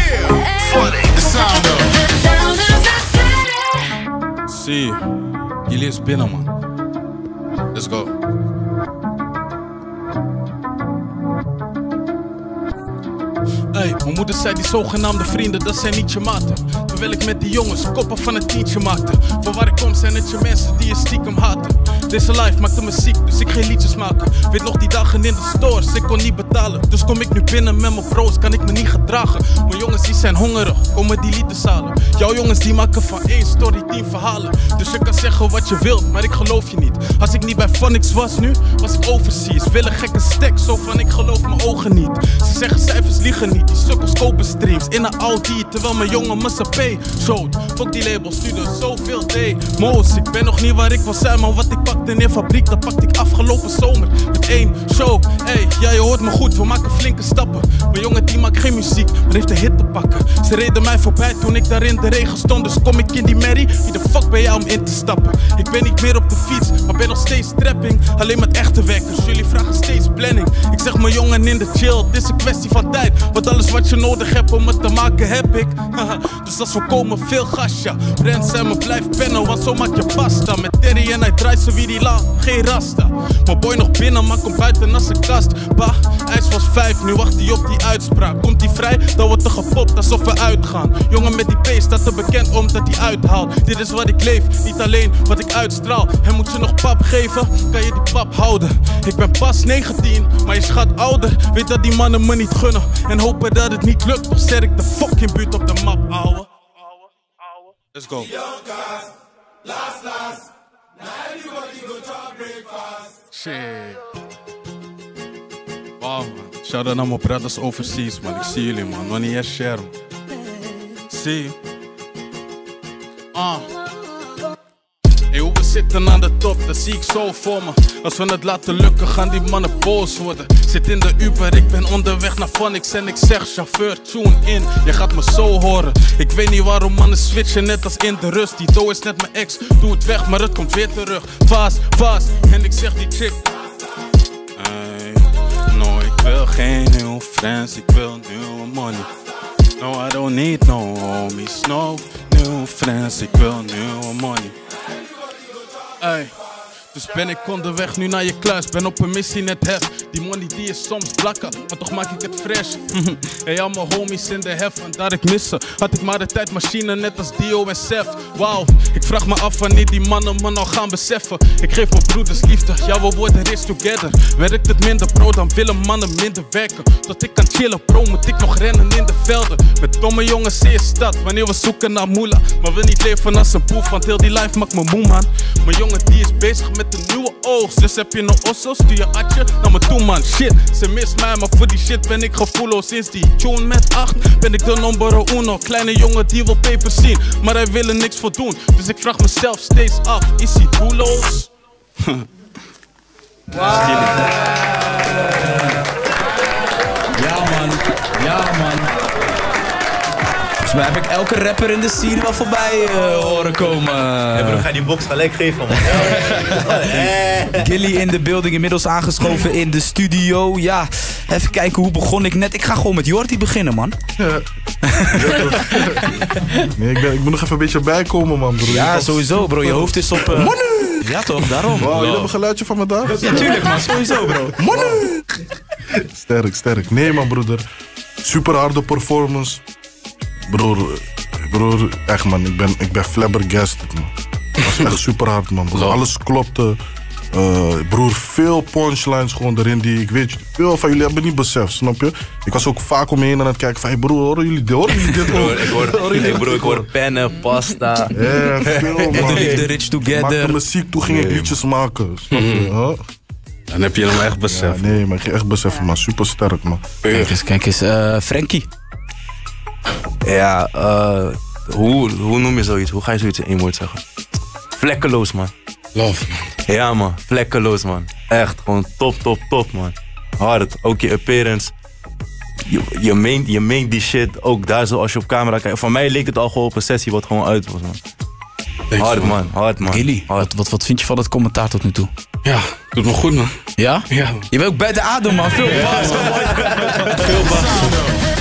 The sound of Zie, jullie is binnen, man. Let's go. Hey, mijn moeder zei die zogenaamde vrienden, dat zijn niet je maten. Terwijl ik met die jongens koppen van een tientje maakte. Van waar ik kom zijn het je mensen die je stiekem haten. Deze life maakte me ziek, dus ik geen liedjes maken. Weet nog die dagen in de stores, ik kon niet betalen. Dus kom ik nu binnen met mijn bro's, kan ik me niet gedragen. Mijn jongens die zijn hongerig, komen die liedjes halen. Jouw jongens die maken van één story 10 verhalen. Dus je kan zeggen wat je wilt, maar ik geloof je niet. Als ik niet bij Phonics was nu, was ik overseas. Willen gekke stacks, zo van ik geloof mijn ogen niet. Ze zeggen cijfers liegen niet, die sukkels kopen streams in een Audi, terwijl mijn jongen me zijn pay showt. Fuck die labels, stuurde zoveel demos. Ik ben nog niet waar ik wil zijn, maar wat ik pakte in fabriek, dat pakte ik afgelopen zomer met één show. Hey, ja je hoort me goed, we maken flinke stappen. Mijn jongen die maakt geen muziek, maar heeft een hit te pakken. Ze reden mij voorbij toen ik daar in de regen stond. Dus kom ik in die merrie, wie de fuck ben jij om in te stappen? Ik ben niet meer op de fiets, maar ben nog steeds trapping. Alleen met echte werkers, jullie vragen steeds planning. Ik zeg mijn jongen in de chill, het is een kwestie van tijd. Want alles wat je nodig hebt om het te maken heb ik. Dus als we komen veel gas, ja. Brent zei me blijf pennen, want zo maak je pasta. Met Terry en hij draait ze wie die laat, geen rasta. Mijn boy nog binnen, maar komt buiten als een kast. Bah, ijs was 5, nu wacht hij op die uitspraak. Komt hij vrij, dan wordt er gepopt alsof we uitgaan. Jongen met die P staat er bekend omdat hij uithaalt. Dit is wat ik leef, niet alleen wat ik uitstraal. En moet je nog pap geven, kan je die pap houden. Ik ben pas 19, maar je schat ouder. Weet dat die mannen me niet gunnen en hopen dat het niet lukt. Toch zet ik de fucking buurt op de map, ouwe. Let's go. last. Now everybody go to breakfast. Shit. Wow, man. Shout-out naar mijn brothers overseas, man. Ik zie jullie, man. Wanneer share, man. Zie. Hey, hoe we zitten aan de top, dat zie ik zo voor me. Als we het laten lukken, gaan die mannen boos worden. Zit in de Uber, ik ben onderweg naar Phonics en ik zeg chauffeur, tune in, je gaat me zo horen. Ik weet niet waarom mannen switchen, net als in de rust. Die doe is net mijn ex, doe het weg, maar het komt weer terug. Fast, en ik zeg die chick. Hey, no, ik wil geen nieuwe friends, ik wil nieuwe money. No, I don't need no homies, no new friends, ik wil nieuwe money. Ey, dus ben ik onderweg nu naar je kluis, ben op een missie net hef. Die money die is soms blakken, maar toch maak ik het fresh. Hey, al mijn homies in de hef, vandaar ik missen. Had ik maar de tijdmachine net als Dio en Sef. Wauw, ik vraag me af wanneer die mannen me nou gaan beseffen. Ik geef mijn broeders liefde, ja we worden rich together. Werkt het minder bro, dan willen mannen minder werken. Tot ik kan chillen bro, moet ik nog rennen in de velden. Met domme jongens in je stad, wanneer we zoeken naar moela. Maar wil niet leven als een boef, want heel die life maakt me moe man. Mijn jongen die is bezig met een nieuwe oogst. Dus heb je een osso, stuur je atje naar me toe man. Shit, ze mist mij, maar voor die shit ben ik gevoelloos. Sinds die tune met 8 ben ik de nummer uno. Kleine jongen die wil papers zien, maar hij wil er niks voor doen. Dus ik vraag mezelf steeds af, is hij doelloos? Ja man. Volgens mij heb ik elke rapper in de scene wel voorbij horen komen. Ja, bro, ga die box gelijk geven, man. Gilly in de building, inmiddels aangeschoven in de studio. Ja, even kijken, hoe begon ik net? Ik ga gewoon met Jordi beginnen, man. Nee, ik moet nog even een beetje bijkomen, man, bro. Ja, sowieso, bro. Je hoofd is op... Ja, toch? Daarom. Wow, jullie hebben een geluidje van me daar? Ja, tuurlijk, man. Sowieso, bro. Sterk. Nee, man, broeder. Super harde performance. Broer, echt, man. Ik ben flabbergasted, man. Dat was echt super hard, man. Broer. Alles klopte. Broer, veel punchlines gewoon erin die, ik weet, veel van jullie hebben niet beseft, snap je? Ik was ook vaak om me heen aan het kijken van, hey broer, horen jullie dit? Ik hoor pennen, pasta. Ja, veel, man. En de liefde rich together. Ik maakte muziek, toen ging ik liedjes maken. Snap je? Huh? Dan heb je hem echt beseft. Ja, nee, maar ik ging echt beseffen, man. Super sterk, man. Kijk eens, Frankie. Ja, hoe noem je zoiets? Hoe ga je zoiets in één woord zeggen? Vlekkeloos, man. Love, man. Ja, man. Vlekkeloos, man. Echt, gewoon top, man. Hard. Ook je appearance. Je meent die shit. Ook daar zo als je op camera kijkt. Voor mij leek het al gewoon op een sessie wat gewoon uit was, man. Hard, man. Gilly, wat vind je van het commentaar tot nu toe? Ja, doet me goed, man. Ja? Ja. Je bent ook bij de adem, man. Veel bas. Veel bas.